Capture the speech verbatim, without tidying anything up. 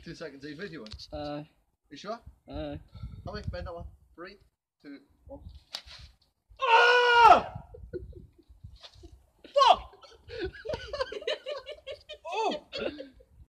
Two seconds even, you want? Uh, You sure? uh. Tommy, bend that one. Three, two, one.